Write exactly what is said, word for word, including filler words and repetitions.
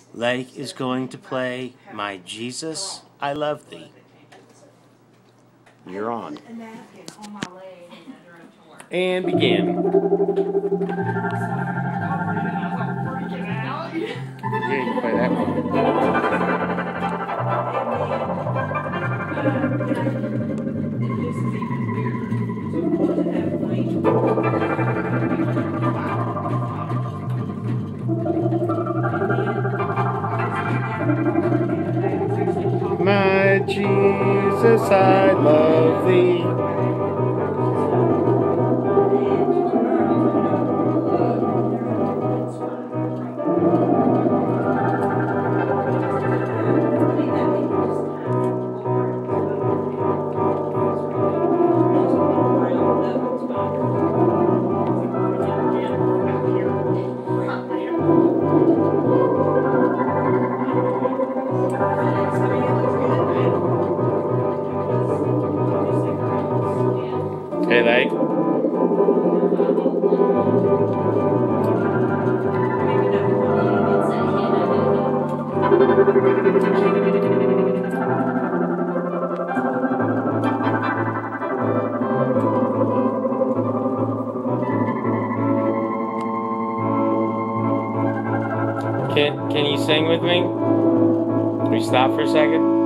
Lake is going to play My Jesus, I Love Thee. You're on. And begin. Yeah, you can play that one. My Jesus, I love thee. Hey, Lake. Can, can you sing with me? Can we stop for a second?